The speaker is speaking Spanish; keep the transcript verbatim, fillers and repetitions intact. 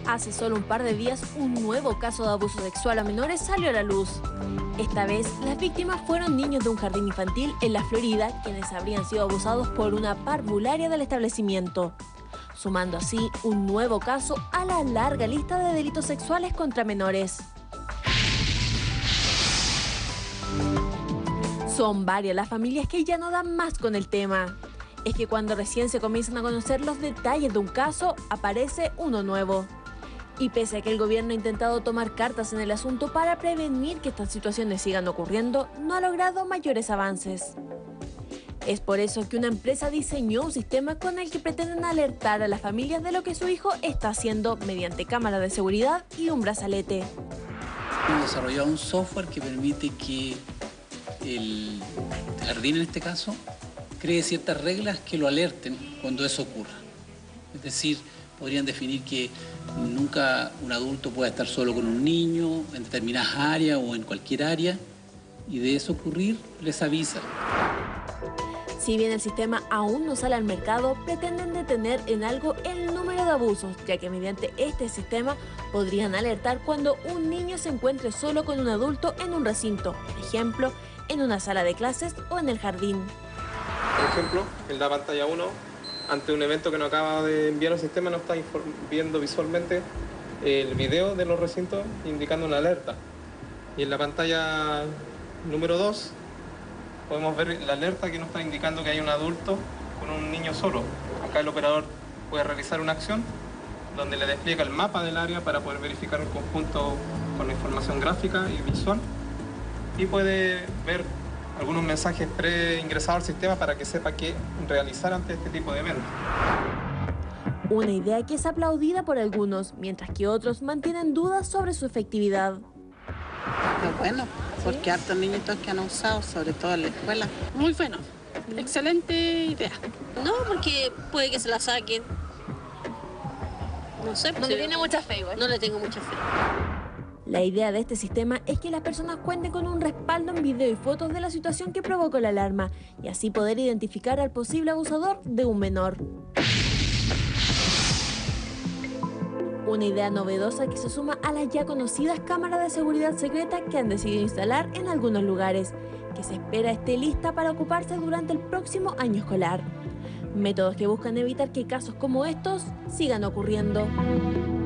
Hace solo un par de días, un nuevo caso de abuso sexual a menores salió a la luz. Esta vez, las víctimas fueron niños de un jardín infantil en la Florida, quienes habrían sido abusados por una parvularia del establecimiento, sumando así un nuevo caso a la larga lista de delitos sexuales contra menores. Son varias las familias que ya no dan más con el tema. Es que cuando recién se comienzan a conocer los detalles de un caso, aparece uno nuevo. Y pese a que el gobierno ha intentado tomar cartas en el asunto para prevenir que estas situaciones sigan ocurriendo, no ha logrado mayores avances. Es por eso que una empresa diseñó un sistema con el que pretenden alertar a las familias de lo que su hijo está haciendo mediante cámaras de seguridad y un brazalete. Hemos desarrollado un software que permite que el jardín, en este caso, cree ciertas reglas que lo alerten cuando eso ocurra. Es decir, podrían definir que nunca un adulto pueda estar solo con un niño en determinadas áreas o en cualquier área, y de eso ocurrir les avisa. Si bien el sistema aún no sale al mercado, pretenden detener en algo el número de abusos, ya que mediante este sistema podrían alertar cuando un niño se encuentre solo con un adulto en un recinto, por ejemplo, en una sala de clases o en el jardín. Por ejemplo, en la pantalla uno, ante un evento que nos acaba de enviar el sistema, nos está viendo visualmente el video de los recintos indicando una alerta. Y en la pantalla número dos podemos ver la alerta que nos está indicando que hay un adulto con un niño solo. Acá el operador puede realizar una acción donde le despliega el mapa del área para poder verificar el conjunto con la información gráfica y visual, y puede ver algunos mensajes pre-ingresados al sistema para que sepa qué realizar ante este tipo de eventos. Una idea que es aplaudida por algunos, mientras que otros mantienen dudas sobre su efectividad. Es bueno, porque hartos niñitos que han usado, sobre todo en la escuela. Muy bueno, excelente idea. No, porque puede que se la saquen. No sé. No le tiene mucha fe igual. No le tengo mucha fe. La idea de este sistema es que las personas cuenten con un respaldo en video y fotos de la situación que provocó la alarma, y así poder identificar al posible abusador de un menor. Una idea novedosa que se suma a las ya conocidas cámaras de seguridad secreta que han decidido instalar en algunos lugares, que se espera esté lista para ocuparse durante el próximo año escolar. Métodos que buscan evitar que casos como estos sigan ocurriendo.